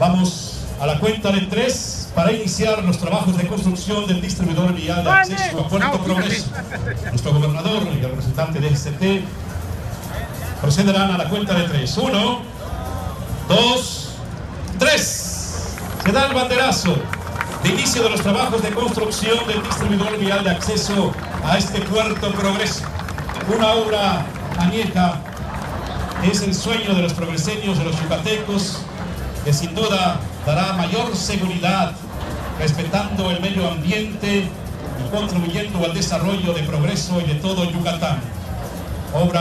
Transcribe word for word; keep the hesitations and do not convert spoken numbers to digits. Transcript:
Vamos a la cuenta de tres para iniciar los trabajos de construcción del distribuidor vial de acceso a Puerto Progreso. Nuestro gobernador y el representante de G C T procederán a la cuenta de tres. Uno, dos, tres. Se da el banderazo de inicio de los trabajos de construcción del distribuidor vial de acceso a este Puerto Progreso. Una obra añeja, es el sueño de los progreseños, de los yucatecos, que sin duda dará mayor seguridad, respetando el medio ambiente y contribuyendo al desarrollo de Progreso y de todo Yucatán. Obra